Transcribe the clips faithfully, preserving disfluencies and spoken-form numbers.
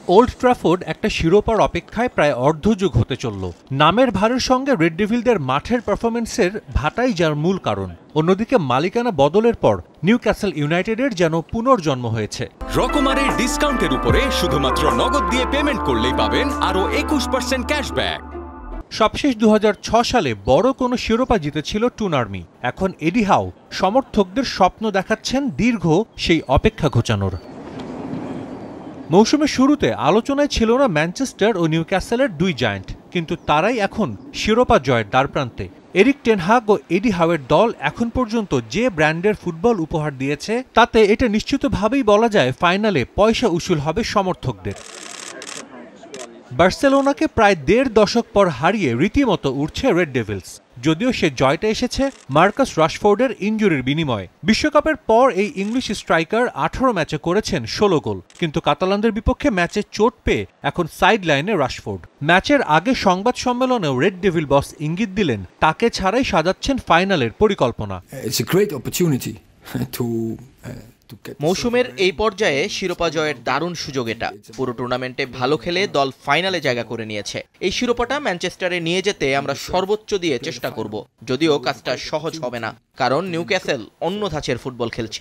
Old Trafford একটা শিরোপার অপেক্ষায় প্রায় অর্ধযুগ হতে চলল। নামের ভারের সঙ্গে রেড ডেভিলদের মাঠের পারফরম্যান্সের ভাটাই যার মূল কারণ। অন্যদিকে মালিকানা বদলের পর নিউক্যাসল ইউনাইটেডের যেন পুনর্জন্ম হয়েছে। রকমারের ডিসকাউন্টের উপরে শুধুমাত্র নগদ দিয়ে পেমেন্ট করলেই পাবেন আরো একুশ পার্সেন্ট ক্যাশব্যাক। সবশেষ দু হাজার ছয় সালে বড় কোনো শিরোপা জিতেছিল টুন আর্মি। এখন এডি হাউ সমর্থকদের স্বপ্ন দেখাচ্ছেন দীর্ঘ সেই অপেক্ষা ঘোচানোর। মৌসুমের শুরুতে আলোচনায় ছিল না ম্যানচেস্টার ও নিউক্যাসলের দুই জায়ান্ট, কিন্তু তারাই এখন শিরোপা জয়ের দ্বারপ্রান্তে। এরিক টেন হাগ ও এডি হাউয়ের দল এখন পর্যন্ত যে ব্র্যান্ডের ফুটবল উপহার দিয়েছে তাতে এটা নিশ্চিতভাবেই বলা যায় ফাইনালে পয়সা উসুল হবে সমর্থকদের। বার্সেলোনাকে প্রায় দেড় দশক পর হারিয়ে রীতিমতো উঠছে রেড ডেভিলস। যদিও সে জয়টা এসেছে মার্কাস রাশফোর্ডের ইনজুরির বিনিময়ে। বিশ্বকাপের পর এই ইংলিশ স্ট্রাইকার আঠারো ম্যাচে করেছেন ষোলো গোল, কিন্তু কাতালানদের বিপক্ষে ম্যাচে চোট পেয়ে এখন সাইড লাইনে রাশফোর্ড। ম্যাচের আগে সংবাদ সম্মেলনেও রেড ডেভিল বস ইঙ্গিত দিলেন তাকে ছাড়াই সাজাচ্ছেন ফাইনালের পরিকল্পনা। মৌসুমের এই পর্যায়ে শিরোপা জয়ের দারুণ সুযোগ এটা। পুরো টুর্নামেন্টে ভালো খেলে দল ফাইনালে জায়গা করে নিয়েছে। এই শিরোপাটা ম্যানচেস্টারে নিয়ে যেতে আমরা সর্বোচ্চ দিয়ে চেষ্টা করব, যদিও কাজটা সহজ হবে না, কারণ নিউক্যাসল অন্য ধাঁচের ফুটবল খেলছে।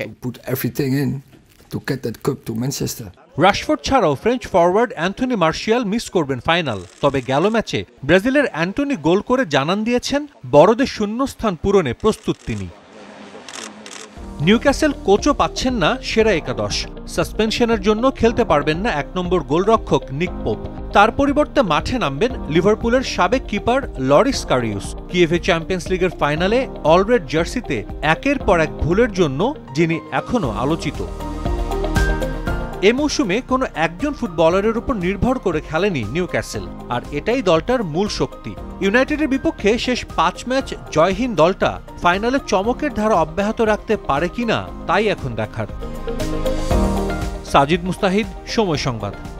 রাশফোর্ড ছাড়াও French forward Anthony Martial miss করবেন ফাইনাল। তবে গেল ম্যাচে ব্রাজিলের অ্যান্টনি গোল করে জানান দিয়েছেন বড়দের শূন্যস্থান পূরণে প্রস্তুত তিনি। নিউক্যাসল কোচও পাচ্ছেন না সেরা একাদশ। সাসপেনশনের জন্য খেলতে পারবেন না এক নম্বর গোলরক্ষক নিক পোপ। তার পরিবর্তে মাঠে নামবেন লিভারপুলের সাবেক কিপার লরিস কারিউস। কিয়েভে চ্যাম্পিয়ন্স লিগের ফাইনালে অলরেড জার্সিতে একের পর এক ভুলের জন্য যিনি এখনও আলোচিত। এ মৌসুমে কোনো একজন ফুটবলারের উপর নির্ভর করে খেলেনি নিউক্যাসল, আর এটাই দলটার মূল শক্তি। ইউনাইটেডের বিপক্ষে শেষ পাঁচ ম্যাচ জয়হীন দলটা ফাইনালে চমকের ধারা অব্যাহত রাখতে পারে কিনা তাই এখন দেখার। সাজিদ মুস্তাহিদ, সময় সংবাদ।